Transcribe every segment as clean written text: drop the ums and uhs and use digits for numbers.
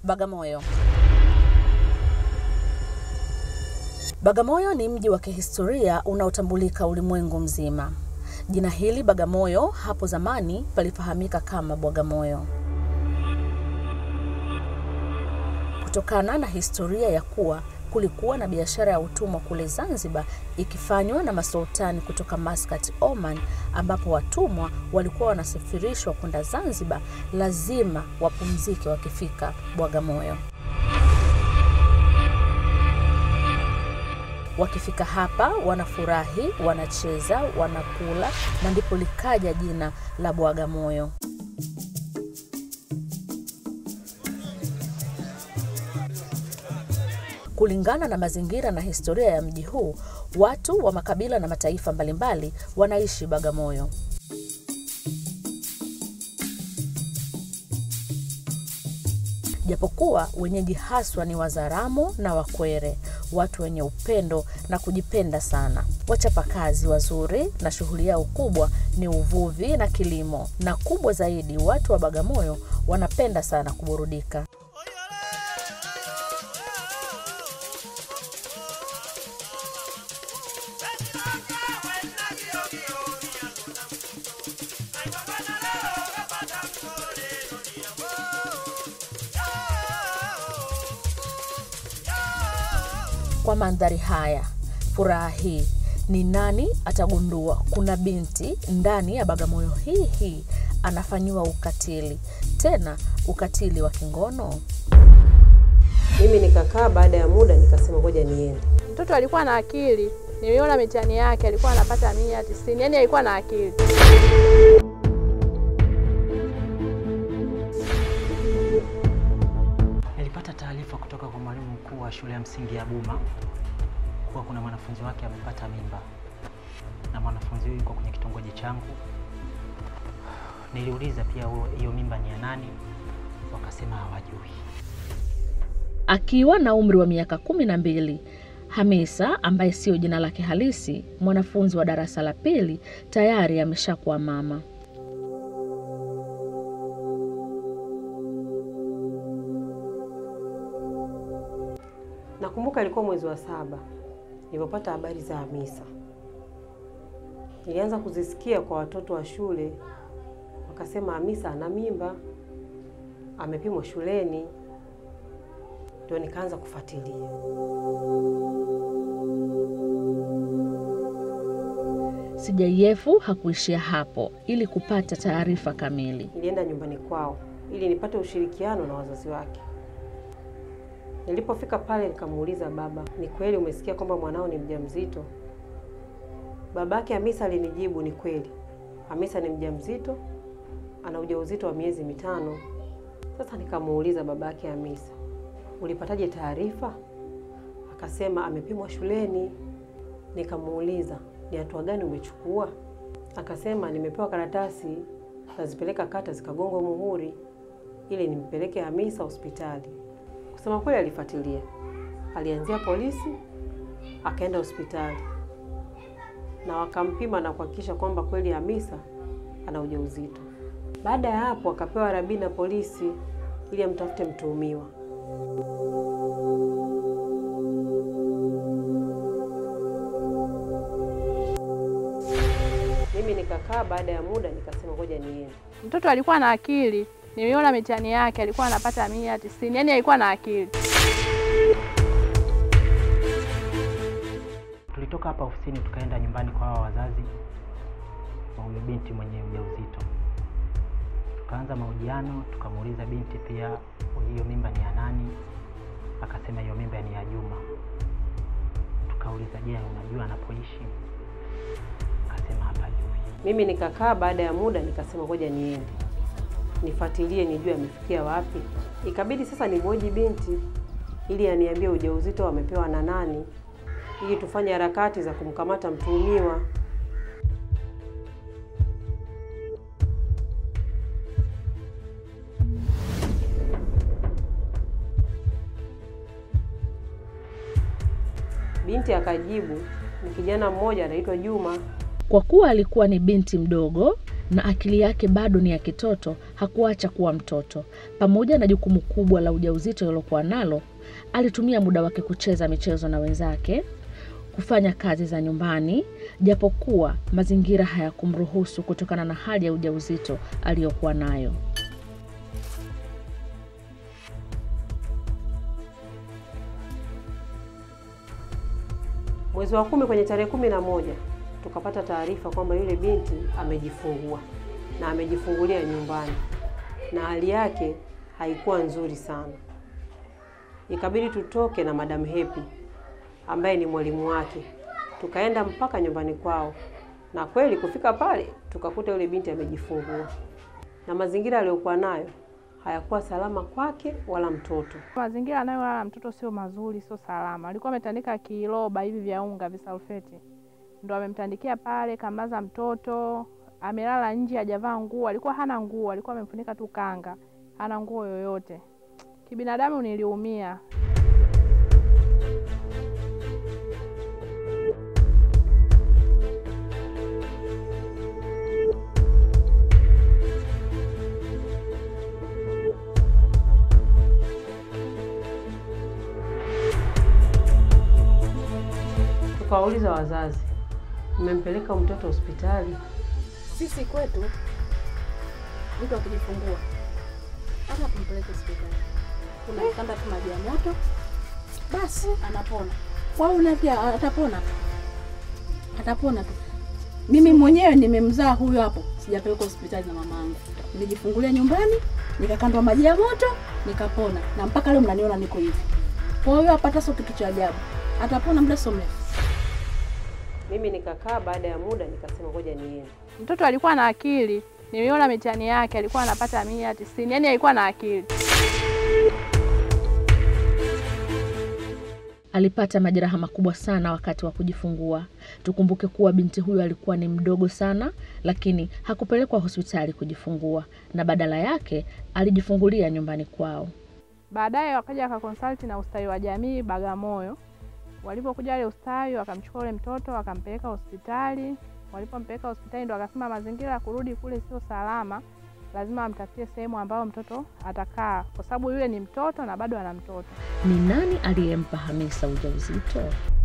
Bagamoyo. Bagamoyo ni mji wa kihistoria unaotambulika ulimwengu mzima. Jina hili Bagamoyo hapo zamani palifahamika kama Bagamoyo. Kutokana na historia ya kuwa kulikuwa na biashara ya utumwa kule Zanzibar ikifanywa na masultani kutoka Muscat, Oman, ambapo watumwa walikuwa wanasafirishwa kwenda Zanzibar, lazima wapumzike wakifika Bagamoyo. Wakifika hapa wanafurahi, wanacheza, wanakula, na ndipo likaja jina la Bagamoyo. Kulingana na mazingira na historia ya mji huu, watu wa makabila na mataifa mbalimbali wanaishi Bagamoyo. Japokuwa wenyeji haswa ni Wazaramo na Wakwere, watu wenye upendo na kujipenda sana. Wachapakazi wazuri na shughuli yao kubwa ni uvuvi na kilimo, na kubwa zaidi watu wa Bagamoyo wanapenda sana kuburudika. Kwa mandhari haya, furaha hii, ni nani atagundua kuna binti ndani ya Bagamoyo hii anafanyiwa ukatili, tena ukatili wa kingono? Mimi nikakaa, baada ya muda nikasema ngoja niende. Mtoto alikuwa na akili, niliona mitihani yake alikuwa anapata 190, yani alikuwa na akili. Nilipata taarifa kutoka kwa mwalimu mkuu wa shule ya msingi ya Buma kuwa kuna mwanafunzi wake amepata mimba, na mwanafunzi huyu yuko kwenye kitongoji changu. Niliuliza pia hiyo mimba ni ya nani, wakasema hawajui. Akiwa na umri wa miaka 12, Hamisa, ambaye sio jina lake halisi, mwanafunzi wa darasa la 2, tayari ameshakuwa mama. Nakumbuka ilikuwa mwezi wa 7 nilipopata habari za Hamisa. Nilianza kuzisikia kwa watoto wa shule, wakasema Hamisa ana mimba, amepimwa shuleni. Ndio nikaanza kufuatilia. Sijayefu hakuishia hapo. Ili kupata taarifa kamili, nilienda nyumbani kwao ili nipate ushirikiano na wazazi wake. Nilipofika pale nikamuuliza baba, ni kweli umesikia kwamba mwanao ni mjamzito? Babake Hamisa alinijibu, ni kweli. Hamisa ni mjamzito, ana ujauzito wa miezi 5. Sasa nikamuuliza babake Hamisa, ulipataje taarifa? Akasema amepimwa shuleni. Nikamuuliza, ni hatua gani umechukua? Akasema nimepewa karatasi, nazipeleka kata zikagongwa muhuri ili nimpeleke Hamisa hospitali. Kusema kweli alifuatilia. Alianzia polisi, akaenda hospitali, na wakampima na kuhakikisha kwamba kweli Hamisa ana ujauzito. Baada ya hapo akapewa rabi na polisi ili amtafute mtuhumiwa. Mimi nikakaa, baada ya muda nikasema ngoja niende. Mtoto alikuwa na akili, niliona mitihani yake alikuwa anapata 190, yani alikuwa na akili. Tulitoka hapa ofisini tukaenda nyumbani kwa wazazi wa huyo binti mwenye ujauzito. Tukaanza mahojiano, tukamuuliza binti pia hiyo mimba ni ya nani? Akasema hiyo mimba ni ya Juma. Tukauliza, je, unajua anapoishi? Akasema hapajui. Mimi nikakaa, baada ya muda nikasema ngoja niende nifuatilie nijue amefikia wapi. Ikabidi sasa nimhoji binti ili aniambie ujauzito amepewa na nani, ili tufanye harakati za kumkamata mtuhumiwa. Binti akajibu, ni kijana mmoja anaitwa Juma. Kwa kuwa alikuwa ni binti mdogo, na akili yake bado ni ya kitoto, hakuacha kuwa mtoto. Pamoja na jukumu kubwa la ujauzito alilokuwa nalo, alitumia muda wake kucheza michezo na wenzake, kufanya kazi za nyumbani, japokuwa mazingira hayakumruhusu kutokana na hali ya ujauzito aliyokuwa nayo. Mwezi wa 10 kwenye tarehe 11 tukapata taarifa kwamba yule binti amejifungua na amejifungulia nyumbani, na hali yake haikuwa nzuri sana. Ikabidi tutoke na Madam Happy ambaye ni mwalimu wake, tukaenda mpaka nyumbani kwao, na kweli kufika pale tukakuta yule binti amejifungua, na mazingira aliyokuwa nayo hayakuwa salama kwake wala mtoto. Mazingira nayo wala mtoto sio mazuri, sio salama. Alikuwa ametandika kiloba hivi vya unga visalfeti, ndio amemtandikia pale, kamaza mtoto, amelala nje, hajavaa nguo, alikuwa hana nguo, alikuwa amemfunika tu kanga, hana nguo yoyote. Kibinadamu niliumia. Tukawauliza wazazi, mmempeleka mtoto hospitali? Sisi kwetu mtu akijifungua hata kumpeleka hospitali, kuna kanda tu maji ya moto basi anapona. Wao unavia atapona tu. Mimi mwenyewe nimemzaa huyo hapo, sijapeleka hospitali na mamangu. Nilijifungulia nyumbani, nikakandwa maji ya moto, nikapona. Na mpaka leo mnaniona niko hivi. Kwa hiyo hapata sio kitu cha ajabu. Atapona muda sio mrefu. Mimi nikakaa, baada ya muda nikasema ngoja niende. Mtoto alikuwa na akili. Niliona mitihani yake, alikuwa anapata 190. Yaani alikuwa na akili. Alipata majeraha makubwa sana wakati wa kujifungua. Tukumbuke kuwa binti huyo alikuwa ni mdogo sana, lakini hakupelekwa hospitali kujifungua, na badala yake alijifungulia nyumbani kwao. Baadaye wakaja akakonsult na ustawi wa jamii Bagamoyo. Walipokuja wale ustawi wakamchukua yule mtoto wakampeleka hospitali. Walipompeleka hospitali ndo akasema mazingira kurudi kule sio salama, lazima amtafutie sehemu ambayo mtoto atakaa, kwa sababu yule ni mtoto na bado ana mtoto. Ni nani aliyempa Hamisa ujauzito?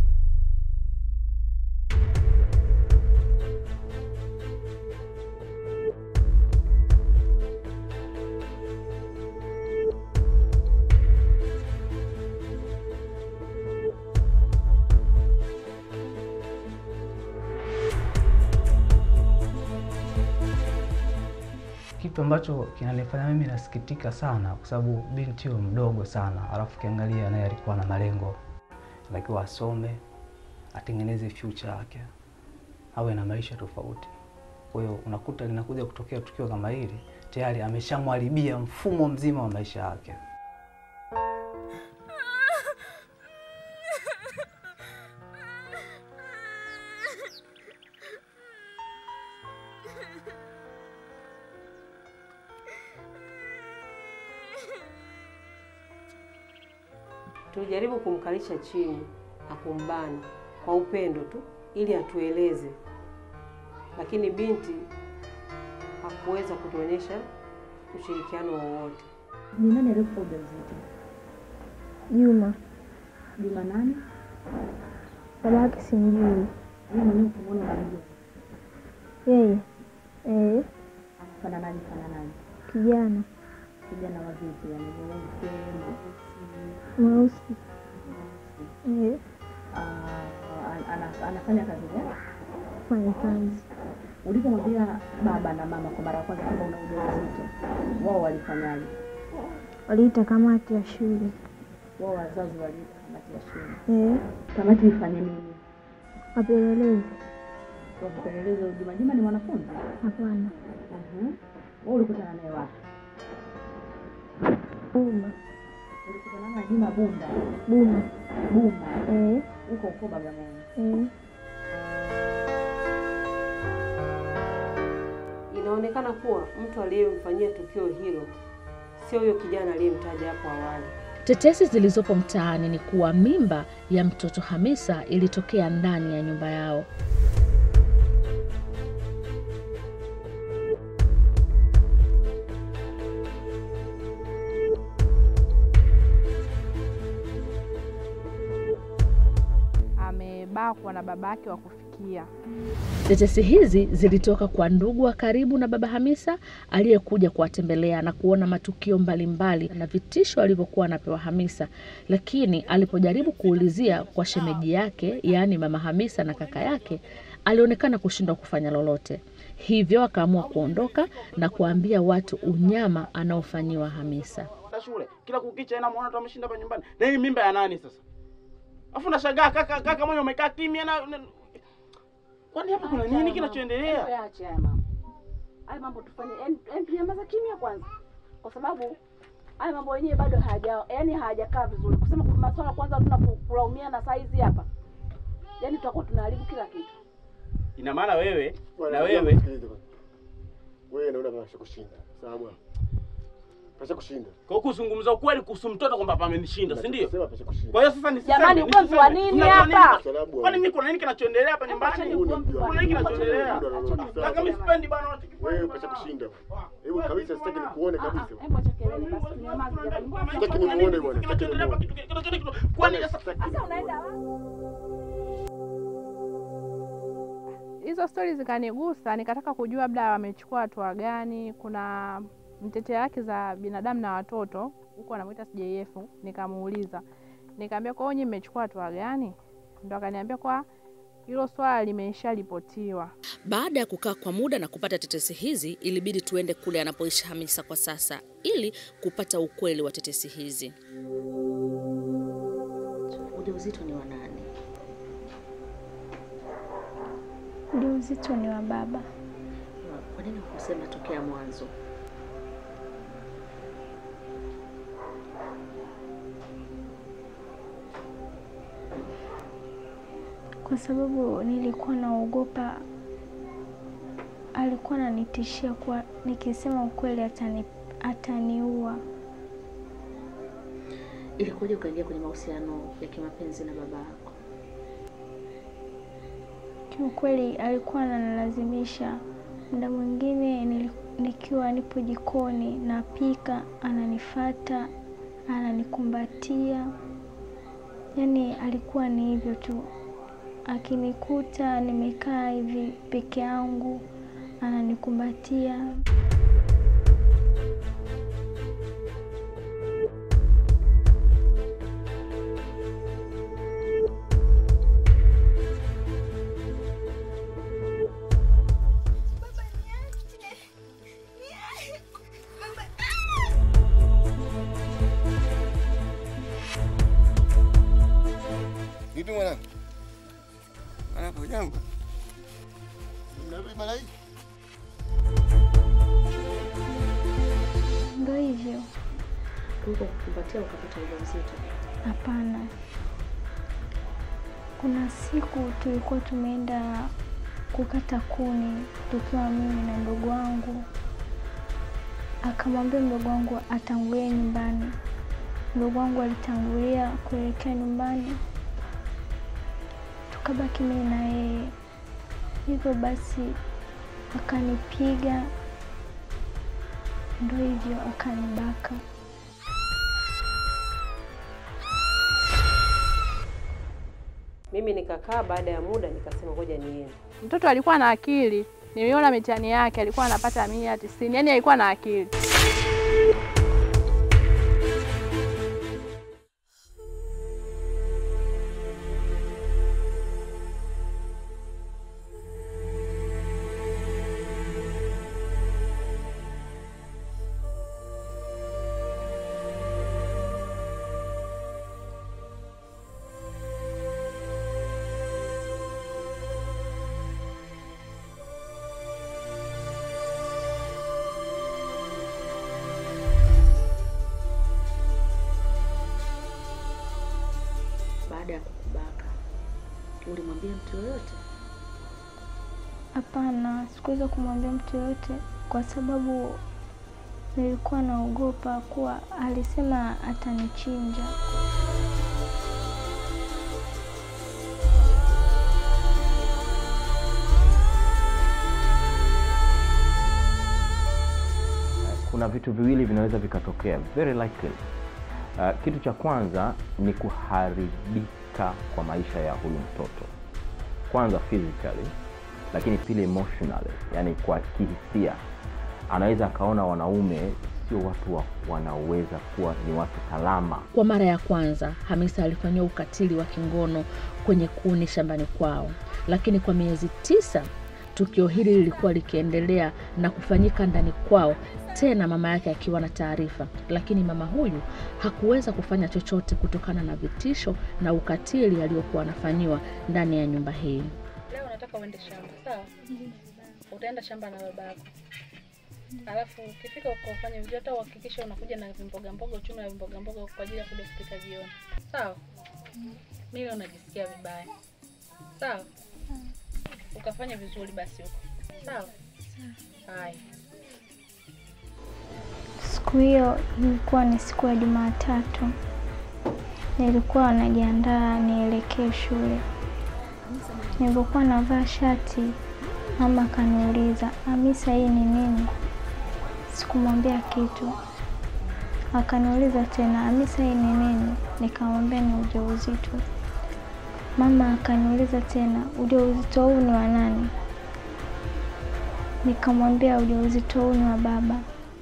Kitu ambacho kinanifanya mimi nasikitika sana kwa sababu binti huyo mdogo sana, alafu kiangalia naye alikuwa na malengo. Alikuwa asome, atengeneze future yake, awe na maisha tofauti. Kwa hiyo unakuta linakuja kutokea tukio kama hili, tayari ameshamharibia mfumo mzima wa maisha yake. Tulijaribu kumkalisha chini na kumbana kwa upendo tu ili atueleze, lakini binti hakuweza kutuonyesha ushirikiano wowote. Ni nani aliyekupa ujauzito? Juma. Juma nani? Baba yake simjui. Wewe mwenyewe ukimwona unamjua? Yeye. Anafanana nani? Kijana. Kijana wa vipi? Yani Mweusi. Anafanya kazi gani? Fanya kazi. Ulipomwambia baba na mama kwa mara ya kwanza kwamba una ujauzito, wao walifanyaje? Waliita kamati ya shule. Wao wazazi waliita kamati ya shule. Kamati ifanye nini? Wapeleleze. Wapeleleze Juma ni mwanafunzi? Hapana. Wewe ulikutana naye wapi? Buma. Ulikutana na Juma Bunda? Buma. Uko Bagamoyo? Inaonekana kuwa mtu aliyemfanyia tukio hilo sio huyo kijana aliyemtaja hapo awali. Tetesi zilizopo mtaani ni kuwa mimba ya mtoto Hamisa ilitokea ndani ya nyumba yao. hakuwa na babake wa kufikia. Tetesi hizi zilitoka kwa ndugu wa karibu na baba Hamisa aliyekuja kuwatembelea na kuona matukio mbalimbali na vitisho alivyokuwa anapewa Hamisa, lakini alipojaribu kuulizia kwa shemeji yake, yaani mama Hamisa na kaka yake, alionekana kushindwa kufanya lolote. Hivyo akaamua kuondoka na kuambia watu unyama anaofanyiwa Hamisa. Shule kila kukicha ina muona tu ameshinda hapa nyumbani. Na hii mimba ya nani sasa? Afu nashangaa kaka mwenye umekaa kimya na kwani hapa kuna nini kinachoendelea? Acha haya mambo. Haya mambo tufanye NPMaza kimya kwanza. Kwa sababu haya mambo yenyewe bado hayajakaa vizuri. Kusema masuala kwanza tunakulaumiana saa hizi hapa. Yaani tutakuwa tunaharibu kila kitu. Ina maana wewe naona basi kushinda. Sawa bwana. Pesa kushinda. Kwa kuzungumza ukweli kuhusu mtoto kwamba hapa amenishinda, si ndio? Kwa hiyo sasa ni sasa. Jamani, ugomvi wa nini hapa? Kwani mimi kuna nini kinachoendelea hapa nyumbani? Kuna nini kinachoendelea? Kaka mimi sipendi bwana watu. Wewe pesa kushinda. Hebu kabisa sitaki nikuone kabisa. Hebu acha kelele basi. Nyamaza jamani. Sitaki nimuone bwana. Kinachoendelea hapa kitu. Kwani sasa unaenda wapi? Hizo stories zikanigusa, nikataka kujua labda wamechukua hatua gani. Kuna mtetea haki za binadamu na watoto huko anamuita CJF, nikamuuliza. Nikamwambia kwa hiyo mmechukua hatua gani? Ndio akaniambia kwa hilo swala limesharipotiwa. Baada ya kukaa kwa muda na kupata tetesi hizi, ilibidi tuende kule anapoishi Hamisa kwa sasa ili kupata ukweli wa tetesi hizi. Ujauzito ni wa nani? Ujauzito ni wa baba. Kwa nini kusema tokea mwanzo? Kwa sababu nilikuwa naogopa, alikuwa ananitishia kwa nikisema ukweli ataniua. Ilikuja ukaingia kwenye mahusiano ya kimapenzi na baba yako? Kiukweli alikuwa ananilazimisha. Muda mwingine nikiwa nipo jikoni napika, ananifuata, ananikumbatia. Yaani alikuwa ni hivyo tu. Akinikuta nimekaa hivi peke yangu, ananikumbatia. Vipi mwanangu? Hapo jambo. Mnabii malai? Ndio hivyo. Kuko kukumbatia ukapata ujauzito? Hapana. Kuna siku tulikuwa tumeenda kukata kuni tukiwa mimi na ndugu wangu. Akamwambia ndugu wangu atangulie nyumbani. Ndugu wangu alitangulia kuelekea nyumbani. Tukabaki mimi na yeye. Hivyo basi akanipiga. Ndio hivyo akanibaka. Mimi nikakaa, baada ya muda nikasema ngoja niende. Mtoto alikuwa na akili. Niliona mitihani yake alikuwa anapata 190. Yaani alikuwa na akili. Baada ya kukubaka, ulimwambia mtu yoyote? Hapana, sikuweza kumwambia mtu yoyote kwa sababu nilikuwa naogopa kuwa alisema atanichinja. Kuna vitu viwili vinaweza vikatokea, very likely. Kitu cha kwanza ni kuharibika kwa maisha ya huyu mtoto. kwanza physically, lakini pili emotionally, yani kwa kihisia. Anaweza akaona wanaume sio watu wanaweza kuwa ni watu salama. Kwa mara ya kwanza, Hamisa alifanywa ukatili wa kingono kwenye kuni shambani kwao. Lakini kwa miezi 9, tukio hili lilikuwa likiendelea na kufanyika ndani kwao, tena mama yake akiwa na taarifa. Lakini mama huyu hakuweza kufanya chochote kutokana na vitisho na ukatili aliokuwa anafanywa ndani ya nyumba hii. Leo nataka uende shamba, sawa? Utaenda shamba na babako. Alafu ukifika ukafanya vizuri, hata uhakikishe unakuja na mboga mboga, uchumi na mboga mboga kwa ajili ya kuja kupika jioni. Sawa? Mimi leo najisikia vibaya. Sawa? Ukafanya vizuri basi huko. Sawa? Hai. Siku hiyo ilikuwa ni siku ya Jumatatu. Nilikuwa najiandaa nielekee shule. Nilipokuwa navaa shati, mama kaniuliza, "Hamisa, hii ni nini?" Sikumwambia kitu. Akaniuliza tena, "Hamisa, hii ni nini?" Nikamwambia ni ujauzito. Mama akaniuliza tena, "Ujauzito huu ni wa nani?" Nikamwambia ujauzito huu ni wa baba.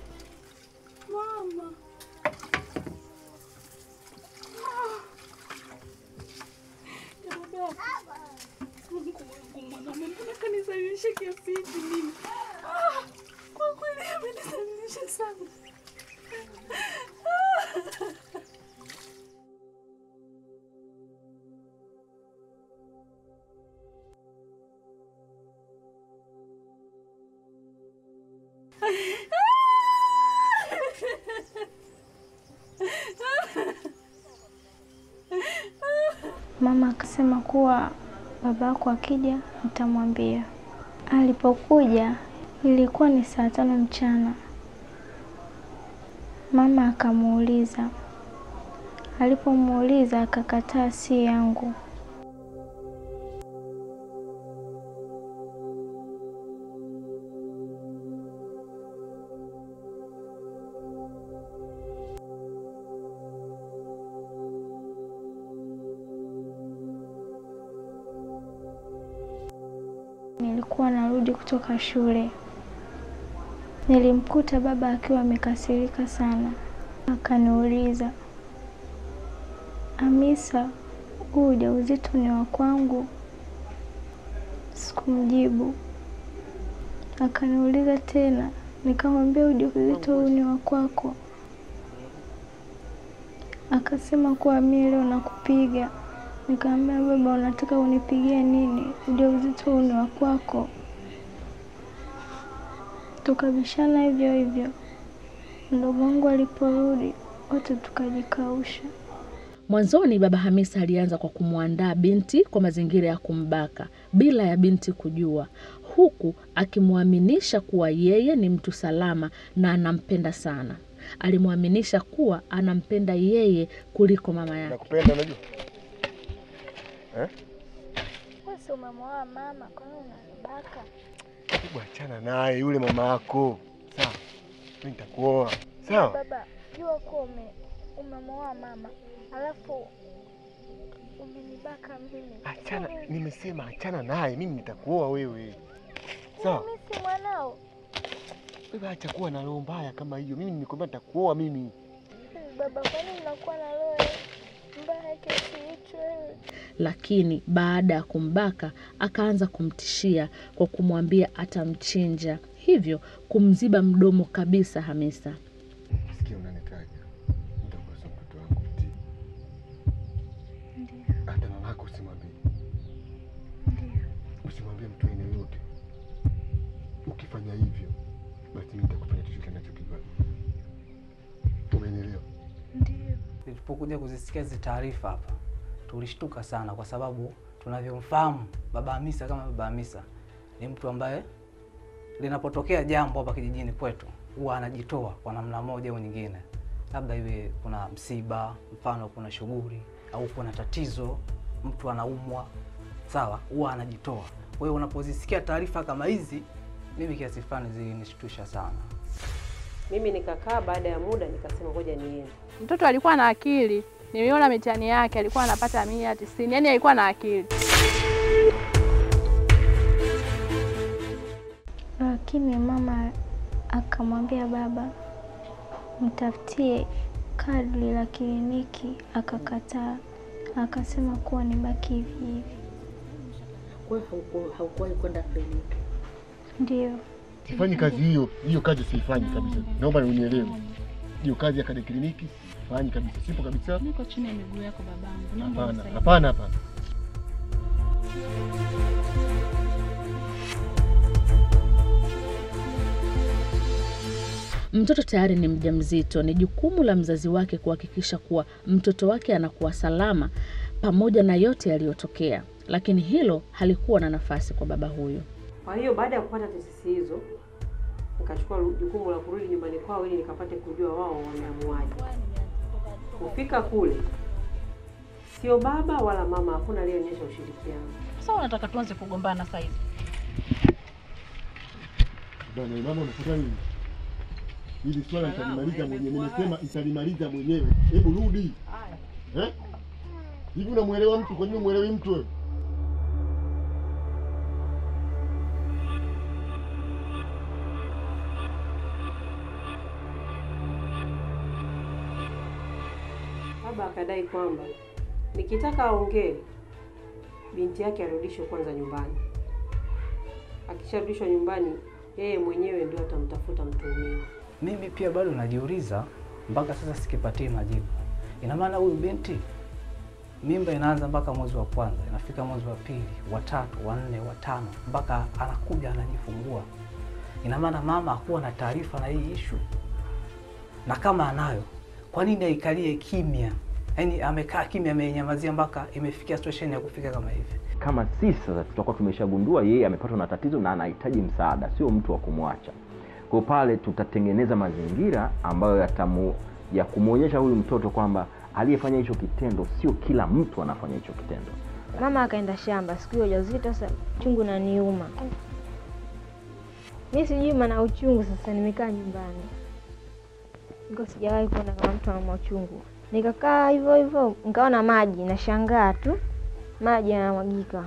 Mama. Mbona kanisalisha kiasi hiki mimi? Kwa kweli amenisalisha sana. Mama akasema kuwa babako akija nitamwambia. Alipokuja ilikuwa ni saa 5 mchana. Mama akamuuliza. Alipomuuliza akakataa si yangu. Nilikuwa narudi kutoka shule. Nilimkuta baba akiwa amekasirika sana. Akaniuliza, "Hamisa, huu ujauzito ni wa kwangu?" Sikumjibu. Akaniuliza tena, nikamwambia ujauzito huu ni wa kwako. Akasema kuwa mimi leo nakupiga. Nikamwambia, "Baba, unataka unipigie nini? Ujauzito huu ni wa kwako." Tukabishana hivyo hivyo. Mdogo wangu aliporudi, wote tukajikausha. Mwanzoni baba Hamisa alianza kwa kumwandaa binti kwa mazingira ya kumbaka bila ya binti kujua, huku akimwaminisha kuwa yeye ni mtu salama na anampenda sana. Alimwaminisha kuwa anampenda yeye kuliko mama yake. Nakupenda unajua? Wewe umemwoa mama, kwa nini unanibaka? Hebu achana naye yule mama yako. Sawa? Mimi nitakuoa. Sawa? Baba, jua kwa umemwoa mama, alafu umenibaka mimi. Achana, nimesema achana naye, mimi nitakuoa wewe. Sawa? Mimi si mwanao. Wewe acha kuwa na roho mbaya kama hiyo. Mimi nimekwambia nitakuoa mimi. Baba, kwa nini unakuwa na roho mbaya kiasi hicho wewe? Lakini baada ya kumbaka akaanza kumtishia kwa kumwambia atamchinja, hivyo kumziba mdomo kabisa Hamisa. Sikia unanitaja. Nitakuwa mtoto wangu mtii. Ndiyo. Hata mamako usimwambie. Ndiyo. Usimwambie mtu aina yote. Ukifanya hivyo, basi mimi nitakufanya chochote ninachokijua. Umeelewa? Ndiyo. Nilipokuja kuzisikia hizo taarifa hapa, tulishtuka sana kwa sababu tunavyomfahamu baba Hamisa kama baba Hamisa ni mtu ambaye linapotokea jambo hapa kijijini kwetu huwa anajitoa kwa namna moja au nyingine. Labda iwe kuna msiba, mfano kuna shughuli au kuna tatizo, mtu anaumwa, sawa, huwa anajitoa. Kwa hiyo unapozisikia taarifa kama hizi, mimi kiasi fulani zilinishtusha sana. Mimi nikakaa, baada ya muda nikasema ngoja niende. Mtoto alikuwa na akili. Niliona mitihani yake alikuwa anapata 190. Yaani alikuwa na akili. lakini mama akamwambia baba mtafutie kadri la kliniki, akakataa, akasema kuwa nibaki hivi hivi. Kwa hiyo haukuwahi kwenda kliniki? Ndio. Sifanyi kazi hiyo kazi siifanyi kabisa. Naomba unielewe. Hiyo kazi ya kada kliniki sifanyi kabisa. Sipo kabisa. Niko chini ya miguu yako babangu. Hapana. Mtoto tayari ni mjamzito. Ni jukumu la mzazi wake kuhakikisha kuwa mtoto wake anakuwa salama pamoja na yote yaliyotokea. Lakini hilo halikuwa na nafasi kwa baba huyu. Kwa hiyo baada ya kupata tesisi hizo, nikachukua jukumu la kurudi nyumbani kwao ili nikapate kujua wao wameamuaje. Kufika kule, sio baba wala mama, hakuna aliyeonyesha ushirikiano. Sasa unataka tuanze kugombana sasa hivi? Bwana mama unafuta nini? Hili swala nitalimaliza mwenyewe. Nimesema nitalimaliza mwenyewe. Hebu rudi. Hivi unamuelewa mtu? Kwa nini umuelewi mtu wewe? Baba akadai kwamba nikitaka aongee binti yake arudishwe kwanza nyumbani. Akisharudishwa nyumbani, yeye mwenyewe ndio atamtafuta mtuhumiwa. Mimi pia bado najiuliza mpaka sasa sikipatie majibu. Ina maana huyu binti mimba inaanza mpaka mwezi wa kwanza, inafika mwezi wa pili, wa tatu, wa nne, wa tano, mpaka anakuja anajifungua. Ina maana mama hakuwa na taarifa na hii issue. Na kama anayo, kwa nini aikalie kimya? Yaani amekaa kimya, amenyamazia mpaka imefikia situation ya kufika kama hivi. Kama sisi sasa tutakuwa tumeshagundua yeye amepatwa na tatizo na anahitaji msaada, sio mtu wa kumwacha. Kwa pale tutatengeneza mazingira ambayo ya kumuonyesha huyu mtoto kwamba aliyefanya hicho kitendo sio kila mtu anafanya hicho kitendo. Mama akaenda shamba siku hiyo ujauzito, sasa chungu na niuma. Mimi sijui maana uchungu, sasa nimekaa nyumbani. Niko sijawahi kuona kama mtu ana uchungu. Nikakaa hivyo hivyo, nikaona maji, nashangaa tu. Maji yanamwagika.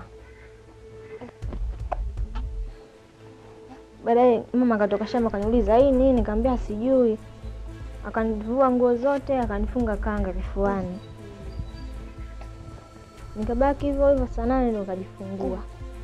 Baadaye mama akatoka shamba akaniuliza, "Hii nini?" Nikamwambia sijui. Akanivua nguo zote, akanifunga kanga kifuani. Nikabaki hivyo hivyo saa 8 ndo nikajifungua.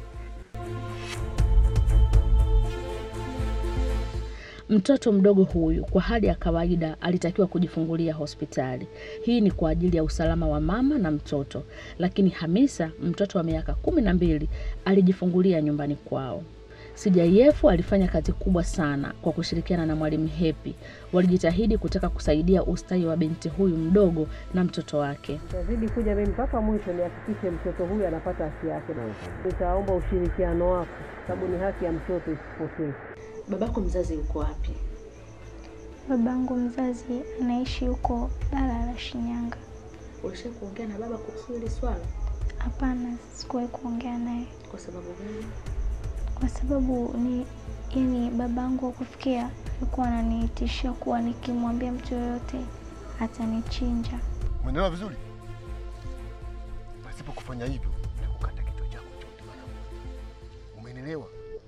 Mtoto mdogo huyu kwa hali ya kawaida alitakiwa kujifungulia hospitali. Hii ni kwa ajili ya usalama wa mama na mtoto. Lakini Hamisa, mtoto wa miaka 12, alijifungulia nyumbani kwao. CJF alifanya kazi kubwa sana kwa kushirikiana na mwalimu Happy. Walijitahidi kutaka kusaidia ustawi wa binti huyu mdogo na mtoto wake. Nitazidi kuja mimi mpaka mwisho nihakikishe mtoto huyu anapata haki yake. Nitaomba ushirikiano wako sababu ni haki ya mtoto isipotee. Babako mzazi yuko wapi? Babangu mzazi anaishi huko bara la Shinyanga. Ulisha kuongea na baba kuhusu hili swala? Hapana, sikuwahi kuongea naye. Kwa sababu gani? Kwa sababu ni babangu kufikia alikuwa ananitishia kuwa nikimwambia mtu yoyote atanichinja. Umeelewa vizuri? Pasipo kufanya hivyo nitakukata kichwa chako chote mara moja. Umeelewa?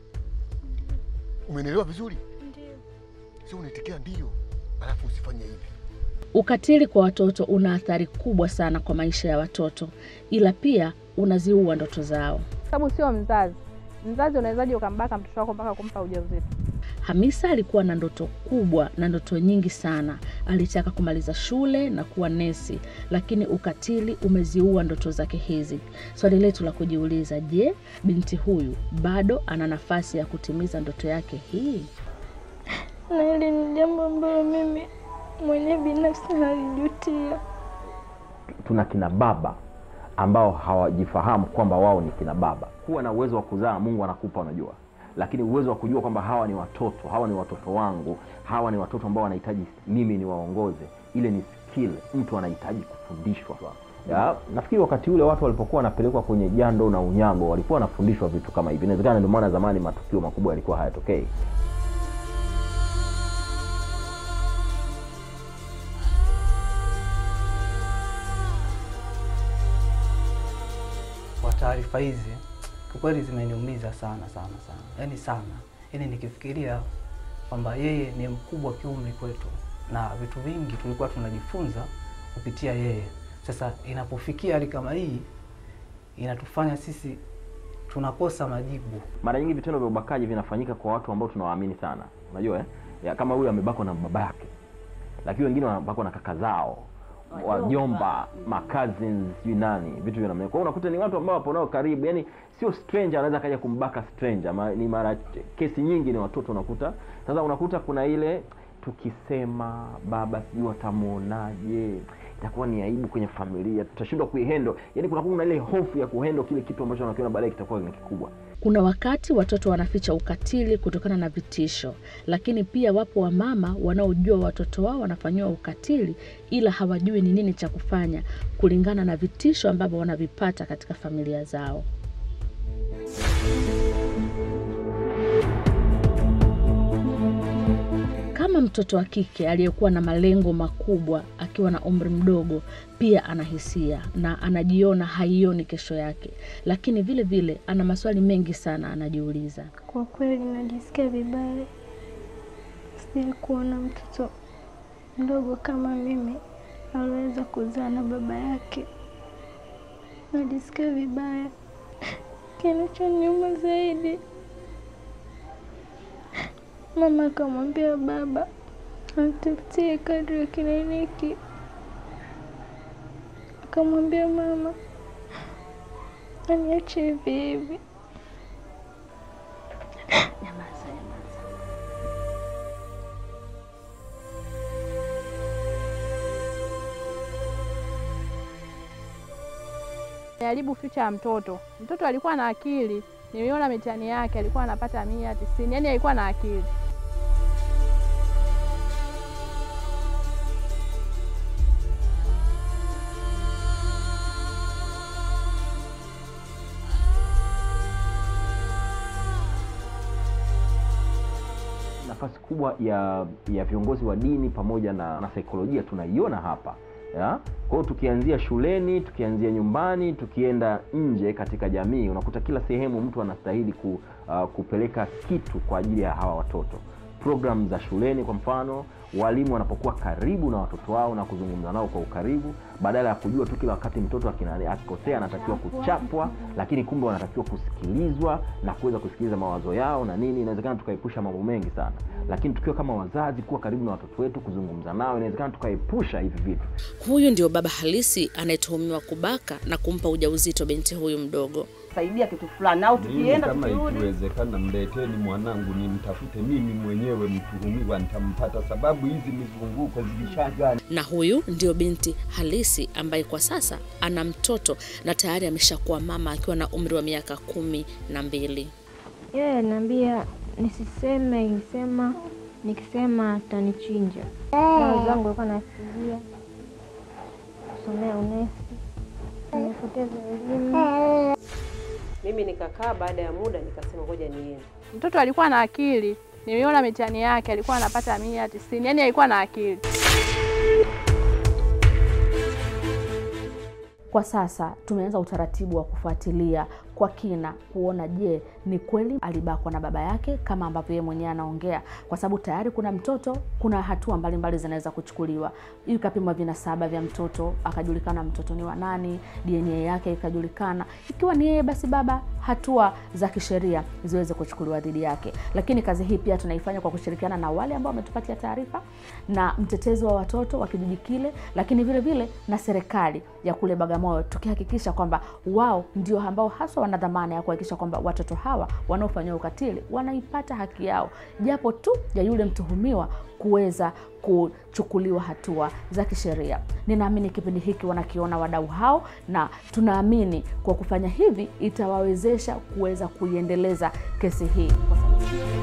Umeelewa vizuri? Ndio. Sio unitikia ndio, alafu usifanye hivi. Ukatili kwa watoto una athari kubwa sana kwa maisha ya watoto, ila pia unaziua ndoto zao. Sababu sio mzazi. Mzazi unawezaje ukambaka mtoto wako mpaka kumpa ujauzito? Hamisa alikuwa na ndoto kubwa na ndoto nyingi sana. Alitaka kumaliza shule na kuwa nesi, lakini ukatili umeziua ndoto zake hizi. Swali letu la kujiuliza, je, binti huyu bado ana nafasi ya kutimiza ndoto yake hii? Na hili ni jambo ambalo mimi mwenyewe binafsi nalijutia. Tuna kina baba ambao hawajifahamu kwamba wao ni kina baba. Kuwa na uwezo wa kuzaa Mungu anakupa, unajua. Lakini uwezo wa kujua kwamba hawa ni watoto wangu, hawa ni watoto ambao wanahitaji mimi niwaongoze, ile ni skill mtu anahitaji kufundishwa. Nafikiri wakati ule watu walipokuwa wanapelekwa kwenye jando na unyago walikuwa wanafundishwa vitu kama hivi. Inawezekana ndio maana zamani matukio makubwa yalikuwa hayatokei. Taarifa hizi kwa kweli zimeniumiza sana. Yaani sana. Yaani nikifikiria kwamba yeye ni mkubwa kiumri kwetu na vitu vingi tulikuwa tunajifunza kupitia yeye. Sasa inapofikia hali kama hii inatufanya sisi tunakosa majibu. Mara nyingi vitendo vya ubakaji vinafanyika kwa watu ambao tunawaamini sana. Unajua ya, kama huyu amebakwa na baba yake. Lakini wengine wanabakwa na kaka zao, wajomba, cousins, nani, vitu vya namna hiyo. Kwa hiyo unakuta ni watu ambao wapo nao karibu. Yaani sio stranger anaweza kaja kumbaka stranger. Ni mara kesi nyingi ni watoto unakuta. Sasa unakuta kuna ile tukisema baba sijui watamuonaje, itakuwa ni aibu kwenye familia, tutashindwa kuihandle. Yaani kuna ile hofu ya kuhandle kile kitu ambacho wanakiona baadaye kitakuwa ni kikubwa. Kuna wakati watoto wanaficha ukatili kutokana na vitisho, lakini pia wapo wamama wanaojua watoto wao wanafanywa ukatili ila hawajui ni nini cha kufanya kulingana na vitisho ambavyo wanavipata katika familia zao. Kama mtoto wa kike aliyekuwa na malengo makubwa akiwa na umri mdogo, pia anahisia na anajiona haioni kesho yake, lakini vile vile ana maswali mengi sana anajiuliza. Kwa kweli najisikia vibaya. Sija kuona mtoto mdogo kama mimi aliweza kuzaa na baba yake. Najisikia vibaya. Kinachoniuma zaidi, mama akamwambia baba anitafutie kadri ya kliniki. Akamwambia mama aniache hivi hivi. Jaribu future ya mtoto. Mtoto alikuwa na akili. Niliona mitihani yake alikuwa anapata 190. Yaani alikuwa na akili. Nafasi kubwa ya viongozi wa dini pamoja na saikolojia tunaiona hapa. Ya? Kwa hiyo tukianzia shuleni, tukianzia nyumbani, tukienda nje katika jamii, unakuta kila sehemu mtu anastahili kupeleka kitu kwa ajili ya hawa watoto. Program za shuleni kwa mfano, walimu wanapokuwa karibu na watoto wao na kuzungumza nao kwa ukaribu, badala ya kujua tu kila wakati mtoto akikosea anatakiwa kuchapwa, lakini kumbe wanatakiwa kusikilizwa na kuweza kusikiliza mawazo yao na nini. Inawezekana tukaepusha mambo mengi sana. Lakini tukiwa kama wazazi kuwa karibu na watoto wetu, kuzungumza nao, inawezekana tukaepusha hivi vitu. Huyu ndio baba halisi anayetuhumiwa kubaka na kumpa ujauzito binti huyu mdogo. Saidia kitu fulani au tukienda kama ikiwezekana mleteni mwanangu nimtafute mimi mwenyewe mtuhumiwa nitampata, sababu hizi mizunguko zilishaja. Na huyu ndio binti halisi ambaye kwa sasa ana mtoto na tayari ameshakuwa mama akiwa na umri wa miaka 12. Yeye ananiambia nisiseme, nikisema atanichinja. Wenzangu walikuwa nafikiria kusomea unesi. Nimepoteza elimu. Mimi nikakaa, baada ya muda nikasema ngoja niende. Mtoto alikuwa na akili. Niliona mitihani yake alikuwa anapata 190. Yaani alikuwa na akili. Kwa sasa tumeanza utaratibu wa kufuatilia kwa kina kuona je, ni kweli alibakwa na baba yake kama ambavyo yeye mwenyewe anaongea, kwa sababu tayari kuna mtoto, kuna hatua mbalimbali zinaweza kuchukuliwa. Ikapimwa vinasaba vya mtoto, akajulikana mtoto ni wa nani, DNA yake ikajulikana. Ikiwa ni yeye basi baba, hatua za kisheria ziweze kuchukuliwa dhidi yake. Lakini kazi hii pia tunaifanya kwa kushirikiana na wale ambao wametupatia taarifa na mtetezi wa watoto wa kijiji kile, lakini vile vile na serikali ya kule Bagamoyo, tukihakikisha kwamba wao ndio ambao hasa wana dhamana ya kuhakikisha kwamba watoto hawa wanaofanywa ukatili wanaipata haki yao, japo tu ya yule mtuhumiwa kuweza kuchukuliwa hatua za kisheria. Ninaamini kipindi hiki wanakiona wadau hao, na tunaamini kwa kufanya hivi itawawezesha kuweza kuiendeleza kesi hii.